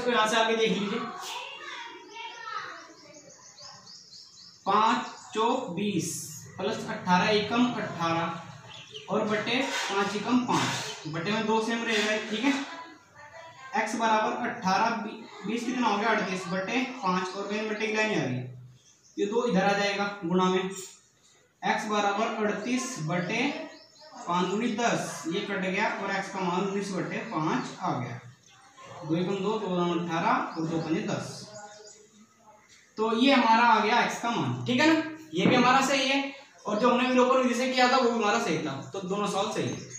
इसको यहां से आगे देख लीजिए, 5 चौक 20 प्लस 18 एकम 18 और बटे 5 एकम 5, बटे में 2 सेम रहेगा, ठीक है। x बराबर 18 20 कितना हो गया 38 बटे 5 और मेन बटे की लाइन आ रही है, ये 2 इधर आ जाएगा गुणा में, x बराबर 38 बटे 5 दूनी 10, ये कट गया और x का मान 19 बटे 5 आ गया। 2 एकम 2 2 18 और 2 पंजे 10, तो ये हमारा आ गया x का मान, ठीक है ना। ये भी हमारा सही है और जो हमने विलोपन विधि से किया था वो भी हमारा सही था, तो दोनों सवाल सही है।